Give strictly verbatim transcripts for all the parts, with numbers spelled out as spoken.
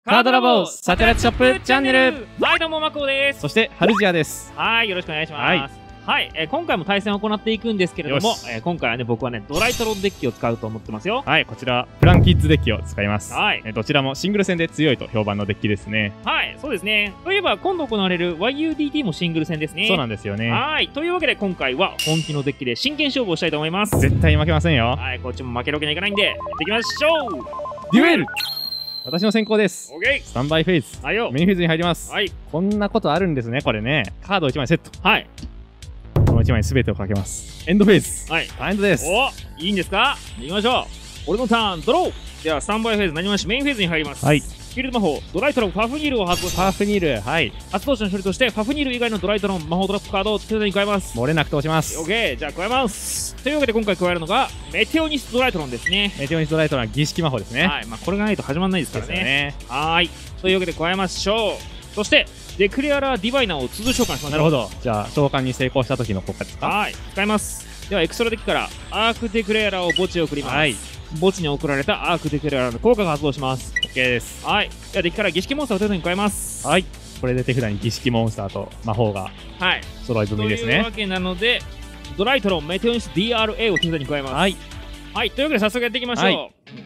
カードラボサテライトショップチャンネル。 はい、どうもマコです。 そしてハルジアです。 はい、よろしくお願いします。はい、はい、えー、今回も対戦を行っていくんですけれども、えー、今回はね、僕はね、ドライトロンデッキを使うと思ってますよ。 はい、こちらフランキッズデッキを使います。 はい、 えー、どちらもシングル戦で強いと評判のデッキですね。 はい、そうですね。といえば今度行われる ワイユーディーティー もシングル戦ですね。 そうなんですよね。 はい、というわけで今回は本気のデッキで真剣勝負をしたいと思います。 絶対負けませんよ。 はい、こっちも負けるわけにはいかないんで、やっていきましょう。 デュエル。私の先行です。 オッケー。 スタンバイフェイズ。 はいよ。 メインフェーズに入ります。 はい。 こんなことあるんですね、これね。カードいちまいセット。 はい。 このいちまい全てをかけます。エンドフェーズ。 はい。 エンドです。 お、いいんですか？行きましょう。俺のターン、ドロー。では、スタンバイフェーズ何もしメインフェーズに入ります。 はい。 フィールド魔法、ドライトロン、ファフニールを発動します。 ファフニール、はい。 発動者の処理として、ファフニール以外のドライトロン、魔法トラップカードを手札に加えます。 漏れなく通します。 オッケー、じゃあ加えます。というわけで今回加えるのが、メテオニスドライトロンですね。 メテオニスドライトロンは儀式魔法ですね。 はい、まあこれがないと始まらないですからね。 ねはーい。というわけで加えましょう。そして、デクレアラーディバイナーを通常召喚します。 なるほど。じゃあ、召喚に成功した時の効果ですか？ はい、使います。では、エクストラデッキから、アークデクレアラーを墓地へ送ります。はい。墓地に送られたアークデクレアラーの効果が発動します。 OK です。 はい。では、デッキから儀式モンスターを手札に加えます。 はい。これで手札に儀式モンスターと魔法がはい揃い踏みですね。 というわけなので、ドライトロン、メテオニス ディーアールエー を手札に加えます。はい。はい。というわけで早速やっていきましょう。はい、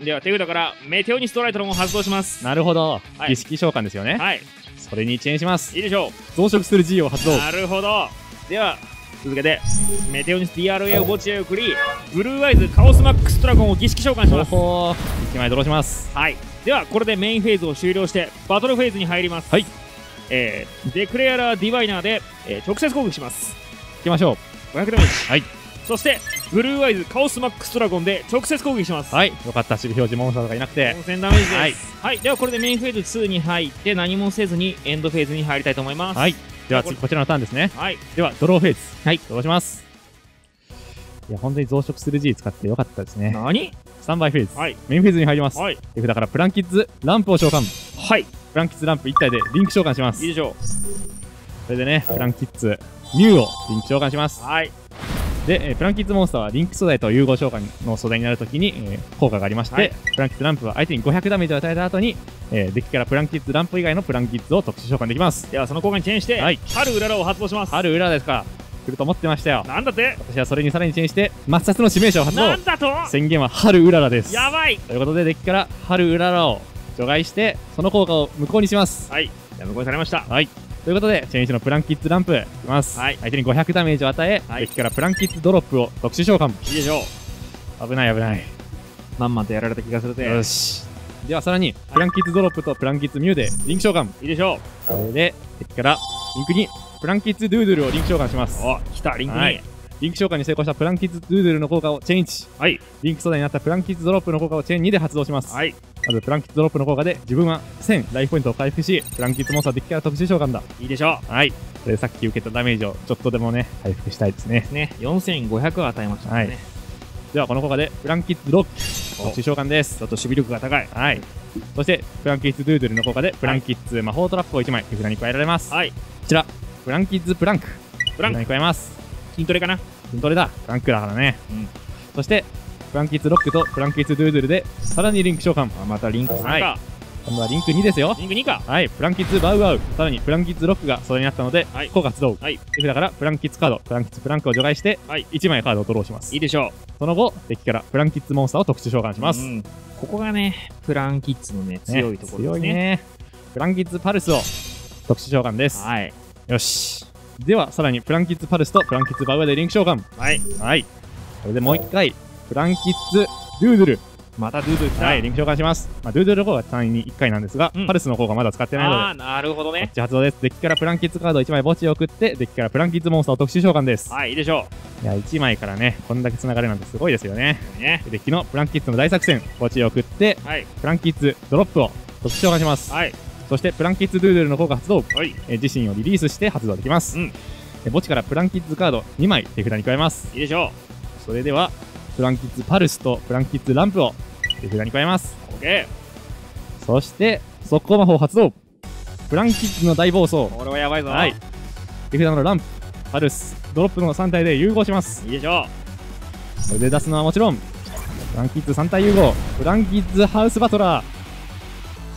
では、手札からメテオニスドライトロンを発動します。 なるほど。 はい、 儀式召喚ですよね。 はい。 それにチェーンします。 いいでしょう。 増殖する G を発動。 なるほど。では、続けて、メテオニス ディーアールエー を墓地へ送り、ブルーアイズカオスマックスドラゴンを儀式召喚します。 ほほー。いちまいドローします。 はい。では、これでメインフェーズを終了して、バトルフェーズに入ります。 はい。 えー、デクレアラーディバイナーで、えー、直接攻撃します。 いきましょう。 ごひゃくダメージ。 はい。 そして、ブルーアイズカオスマックスドラゴンで直接攻撃します。 はい。よかった。守備表示モンスターとかいなくて。 よんせんダメージです。はい。 はい、 では、これでメインフェーズに入って、何もせずにエンドフェーズに入りたいと思います。 はい。では次、こちらのターンですね。 はい。 では、ドローフェーズ。 はい。 ドローします。いや、本当に増殖する G 使ってよかったですね。 何？ スタンバイフェーズ。 はい。 メインフェーズに入ります。 はい。 手札からプランキッズランプを召喚。 はい。 プランキッズランプいち体でリンク召喚します。 いいでしょう。 それでね、プランキッズミュウをリンク召喚します。 はい。 で、えー、プランキッズモンスターはリンク素材と融合召喚の素材になるときに、えー、効果がありまして、はい、プランキッズランプは相手にごひゃくダメージを与えた後に、えー、デッキからプランキッズランプ以外のプランキッズを特殊召喚できます。 ではその効果にチェーンして、はい、春うららを発動します。 春うららですか。来ると思ってましたよ。 なんだって？ 私はそれにさらにチェーンして抹殺の指名者を発動。 なんだと？ 宣言は春うららです。 やばい。 ということでデッキから春うららを除外してその効果を無効にします。 はい。じゃあ無効にされました。 はい。ということでチェーンしてのプランキッズランプいきます。はい。相手にごひゃくダメージを与え、はい、デッキからプランキッズドロップを特殊召喚。 いいでしょう。危ない危ない。 まんまとやられた気がするぜ。 よし。ではさらにプランキッズドロップとプランキッズミュウでリンク召喚。 いいでしょう。 これでデッキからリンクにプランキッズドゥードゥルをリンク召喚します。 お、来たリンクに。 はい、リンク召喚に成功したプランキッズドゥードゥルの効果をチェーンいち。はい。リンク素材になったプランキッズドロップの効果をチェーンにで発動します。はい。まずプランキッズドロップの効果で自分はせんライフポイントを回復し、プランキッズモンスターデッキから特殊召喚だ。 いいでしょう。 はい。それでさっき受けたダメージをちょっとでもね、回復したいですね。 ね、よんせんごひゃく与えましたね。はい。 ではこの効果でプランキッズロック特殊召喚です。 ちょっと守備力が高い。 はい。そしてプランキッズドゥードゥルの効果でプランキッズ魔法トラップをいちまい手札に加えられます。はい。こちらプランキッズプランクプランクに加えます。 筋トレかな。 筋トレだ。プランクだからね。 うん。 そしてプランキッズロックとプランキッズドゥードゥルでさらにリンク召喚。 あ、またリンクさんか。はい、 今度はリンクにですよ。 リンクにか。 はい。プランキッズバウアウ、さらにプランキッズロックがそれになったので、はい、効果発動。はい。手札からプランキッズカード、プランキッズプランクを除外して、はい、いちまいカードをドローします。いいでしょう。 その後、デッキからプランキッズモンスターを特殊召喚します。うん、 ここがね、プランキッズのね、強いところですね。強いね。 プランキッズパルスを特殊召喚です。はい。よし。では、さらにプランキッズパルスとプランキッズバウアウでリンク召喚。はい。はい。これでもう一回、プランキッズドゥードゥル。またドゥードゥル来た。はい、リンク召喚します。まあ、ドゥードゥルの方は単位にいっかいなんですが、うん、パルスの方がまだ使ってないので。ああ、 なるほどね。 こっち発動です。デッキからプランキッズカードいちまい墓地へ送って、デッキからプランキッズモンスターを特殊召喚です。 はい、いいでしょう。いや、いちまいからね、こんだけ繋がるなんてすごいですよね。ね。デッキのプランキッズの大作戦、墓地へ送って、はい、プランキッズドロップを特殊召喚します。はい。そして、プランキッズドゥードゥルの効果発動。はい。え自身をリリースして発動できます。うん。墓地からプランキッズカードにまい手札に加えます。 いいでしょう。 それでは、プランキッズパルスとプランキッズランプを手札に加えます。 オッケー。そして、速攻魔法発動。プランキッズの大暴走。 これはやばいぞ。 はい。手札のランプ、パルス、ドロップのさん体で融合します。 いいでしょう。それで出すのはもちろん、プランキッズさん体融合、プランキッズハウスバトラー。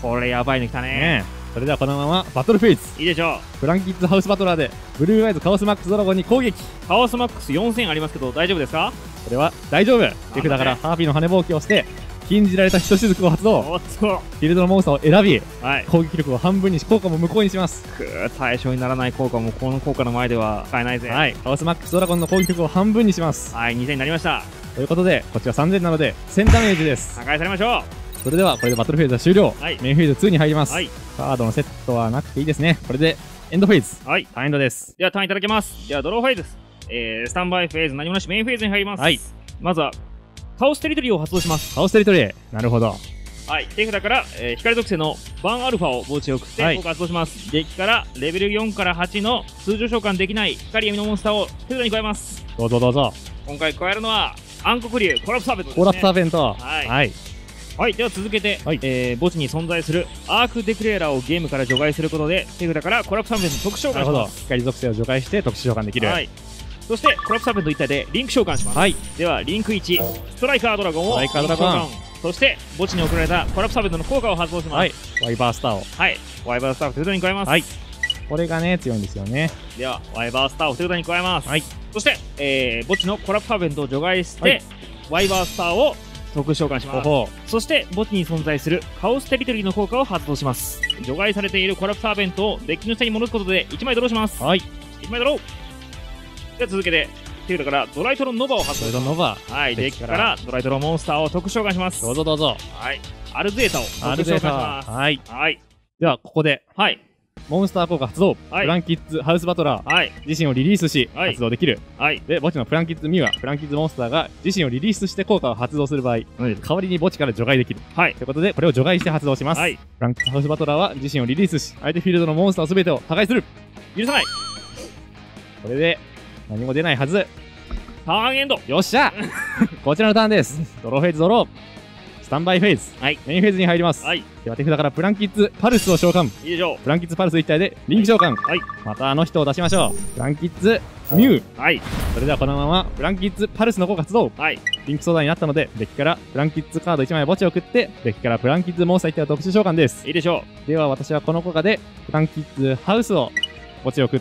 これやばいの来たね。 ねそれではこのままバトルフェイズ。 いいでしょう。 フランキッズハウスバトラーでブルーアイズカオスマックスドラゴンに攻撃。 カオスマックスよんせんありますけど大丈夫ですか？ これは大丈夫。手札からハーピーの羽ぼうきをして禁じられた人雫を発動。 おっと、 フィールドのモンスターを選び、 はい、 攻撃力を半分にし効果も無効にします。 くー対象にならない効果もこの効果の前では使えないぜ。 はい、カオスマックスドラゴンの攻撃力を半分にします。 はい、にせんになりました。 ということでこっちはさんぜんなのでせんダメージです。 破壊されましょう。 それではこれでバトルフェーズは終了、はい、メインフェーズにに入ります、はい、カードのセットはなくていいですね。これでエンドフェーズ、はい、ターンエンドです。 ではターンいただきます。ではドローフェーズです、えー、スタンバイフェーズ何もなしメインフェーズに入ります、はい、まずはカオステリトリーを発動します。 カオステリトリー、なるほど。 はい、手札から、えー、光属性のバンアルファを墓地へ送って効果発動します、はい、デッキからレベルよんからはちの通常召喚できない光闇のモンスターを手札に加えます。 どうぞどうぞ。 今回加えるのは暗黒竜コラプスサーベントですね。 コラプスサーベント、 はい、はいはい、では続けて、はい、えー、墓地に存在するアークデクレーラーをゲームから除外することで手札からコラプスサーベント特殊召喚します。なるほど、 光属性を除外して特殊召喚できる、はい、 そしてコラプスサーベント一体でリンク召喚します、はい、ではリンクいちストライカードラゴンをリンク召喚、そして墓地に送られたコラプスサーベントの効果を発動します、はい、 ワイバースターを、 はい、ワイバースターを手札に加えます、はい、 これがね強いんですよね。 ではワイバースターを手札に加えます、はい、そして、えー、墓地のコラプスサーベントを除外して、はい、ワイバースターを特殊召喚します。そして墓地に存在するカオステリトリーの効果を発動します。除外されているコラプスサーベントをデッキの下に戻すことでいちまいドローします。はい、いちまいドロー。では続けて手札からドライトロンノバを発動します。ドライトロンノバ、はい、デッキからドライトロンモンスターを特殊召喚します。 どうぞどうぞ。 はい、アルゼータを特殊召喚します。 はい、はい、ではここで、はい、モンスター効果発動、はい、フランキッズハウスバトラー、はい、自身をリリースし、はい、発動できる、はい、で墓地のフランキッズミュウはフランキッズモンスターが自身をリリースして効果を発動する場合、はい、代わりに墓地から除外できる、はい、ということでこれを除外して発動します、はい、フランキッズハウスバトラーは自身をリリースし相手フィールドのモンスター全てを破壊する。 許さない。 これで何も出ないはず。 ターンエンド。 よっしゃこちらのターンです。ドローフェーズドロー、スタンバイフェーズ、はい、メインフェーズに入ります、はい、では手札からプランキッズパルスを召喚。 いいでしょう。 プランキッズパルス一体でリンク召喚、はい、またあの人を出しましょう。プランキッズミュウ、はい、それではこのままプランキッズパルスの効果発動、はい、リンク相談になったのでデッキからプランキッズカードいちまい墓地を送ってデッキからプランキッズモンスター一体を特殊召喚です。 いいでしょう。では私はこの効果でプランキッズハウスを墓地を送って、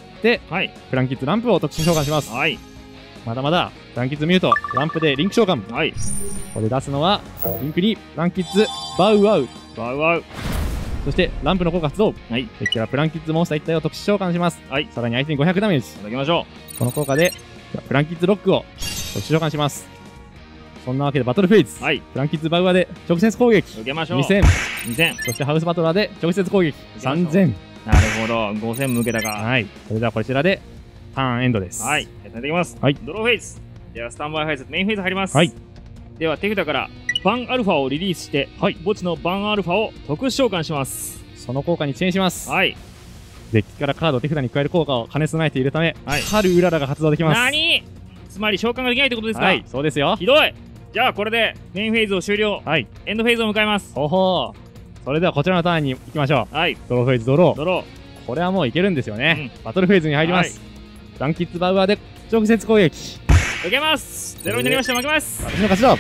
はい、プランキッズランプを特殊召喚します、はい、まだまだプランキッズミュウとランプでリンク召喚、はい、これ出すのはリンクにプランキッズバウアウバウアウ、 そしてランプの効果発動、はい、デッキからプランキッズモンスター一体を特殊召喚します、はい、さらに相手にごひゃくダメージいただきましょう。この効果でプランキッズロックを特殊召喚します。そんなわけでバトルフェイズ、はい、プランキッズバウアーで直接攻撃受けましょう。 にせん、 にせん、 そしてハウスバトラーで直接攻撃さんぜん。 なるほど、ごせん向けたか。 はい、それではこちらでターンエンドです。 はい、やっていただきます。はい、ドローフェイズ。ではスタンバイフェイズ、メインフェイズ入ります。はい、では手札からバンアルファをリリースして、はい、墓地のバンアルファを特殊召喚します。 その効果にチェンジします。 はい、 デッキからカードを手札に加える効果を兼ね備えているため、はい、春うららが発動できます。 何？つまり召喚ができないってことですか？ はい、そうですよ。 ひどい。じゃあこれでメインフェーズを終了。はい、エンドフェーズを迎えます。 ほほー。それではこちらのターンに行きましょう。はい、ドローフェーズドロー。ドロー。これはもういけるんですよね。うん、バトルフェーズに入ります。はい、プランキッズバウアーで直接攻撃。 受けます。ゼロになりました。負けます。 私の勝ちだ。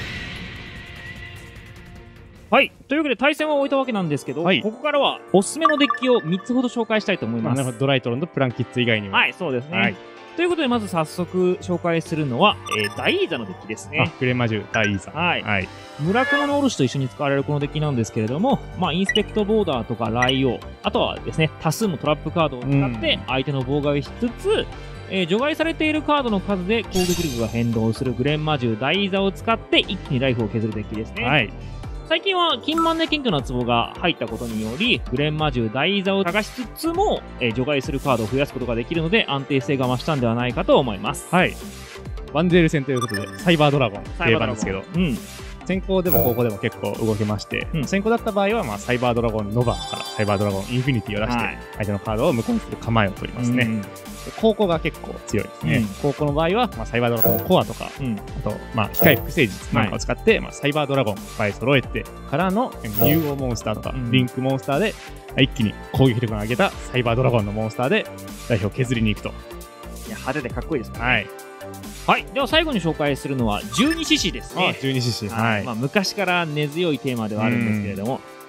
はい、というわけで対戦を終えたわけなんですけど、はい、ここからはおすすめのデッキをみっつほど紹介したいと思います。なるほど、 ドライトロンとプランキッズ以外にも。 はい、そうですね。はい、ということでまず早速紹介するのは、えー、ダイーザのデッキですね。 グレンマジュダイーザ。はい。はい、 村雲のおろしと一緒に使われるこのデッキなんですけれども、まあ、インスペクトボーダーとかライオウ、あとはですね、多数のトラップカードを使って相手の妨害をしつつ、えー、除外されているカードの数で攻撃力が変動するグレンマジュダイーザを使って一気にライフを削るデッキですね。はい。最近は金満で謙虚な壺が入ったことにより、グレンマジュダイーザを探しつつも、えー、除外するカードを増やすことができるので安定性が増したんではないかと思います。はい。 ワンデール戦ということで、サイバードラゴン定番ですけど、うん。先行でも後攻でも結構動けまして、うん、先行だった場合は、まあ、サイバードラゴンノバからサイバードラゴンインフィニティを出して、はい、相手のカードを無効にする構えを取りますね。うん、後攻が結構強いですね。うん、後攻の場合は、まあ、サイバードラゴンコアとか、うん、あと、まあ、機械複製術なんかを使って、はい、まあ、サイバードラゴンいっぱい揃えてからのミュウオモンスターとか、うん、リンクモンスターで、一気に攻撃力を上げたサイバードラゴンのモンスターで代表を削りに行くと。いや、派手でかっこいいですね。はい。はい、では最後に紹介するのは十二獅子ですね。 ああ、十二獅子。はい。 まあ昔から根強いテーマではあるんですけれども、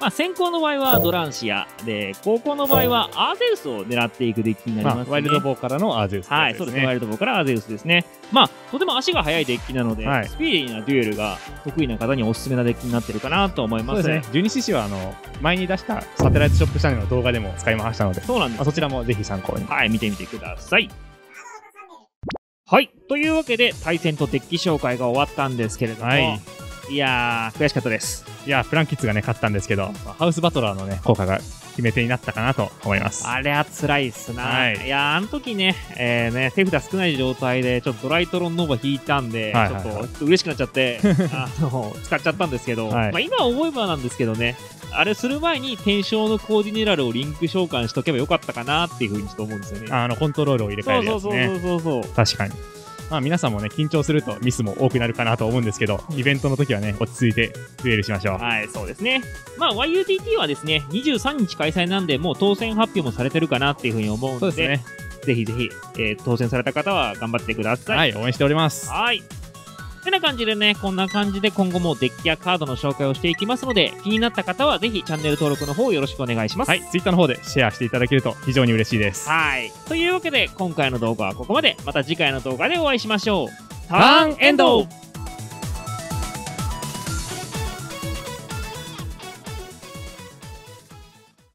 まあ、先行の場合はドランシアで、後攻の場合はアーゼウスを狙っていくデッキになりますね。 まあ、ワイルドボーからのアーゼウスですね。 はい、そうですね。ワイルドボーからアーゼウスですね。まあ、とても足が速いデッキなので、はい、スピーディーなデュエルが得意な方におすすめなデッキになってるかなと思います。 そうですね。じゅうにシーシー はあの前に出したサテライトショップチャンネルの動画でも使い回したので、 そうなんです、ね。 まあ、そちらもぜひ参考に。 はい、見てみてください。はい、というわけで対戦とデッキ紹介が終わったんですけれども、はい、いやー悔しかったです。 いやープランキッズがね勝ったんですけど、ハウスバトラーのね効果が決め手になったかなと思います。 あれは辛いっすな、はい、いやーあの時ね、えー、ね手札少ない状態でちょっとドライトロンノーバ引いたんで、はいはいはい、ちょっとちょっと嬉しくなっちゃってあの使っちゃったんですけど、はい、まあ、今思えばなんですけどね、あれする前に天正のコーディネラルをリンク召喚しとけばよかったかなっていうふうにちょっと思うんですよね。 あのコントロールを入れ替えるやつね。 そうそうそうそうそう。 確かに。まあ皆さんもね緊張するとミスも多くなるかなと思うんですけど、イベントの時はね落ち着いてデュエルしましょう。 はい、そうですね。まあ ワイユーティーティー はですねにじゅうさんにち開催なんで、もう当選発表もされてるかなっていうふうに思うんで、そうですね、ぜひぜひ、えー、当選された方は頑張ってください。 はい、応援しております。 はい。てな感じでね、こんな感じで今後もデッキやカードの紹介をしていきますので、気になった方はぜひチャンネル登録の方よろしくお願いします。 はい、Twitter の方でシェアしていただけると非常に嬉しいです。 はい。というわけで今回の動画はここまで。また次回の動画でお会いしましょう。 ターンエンド。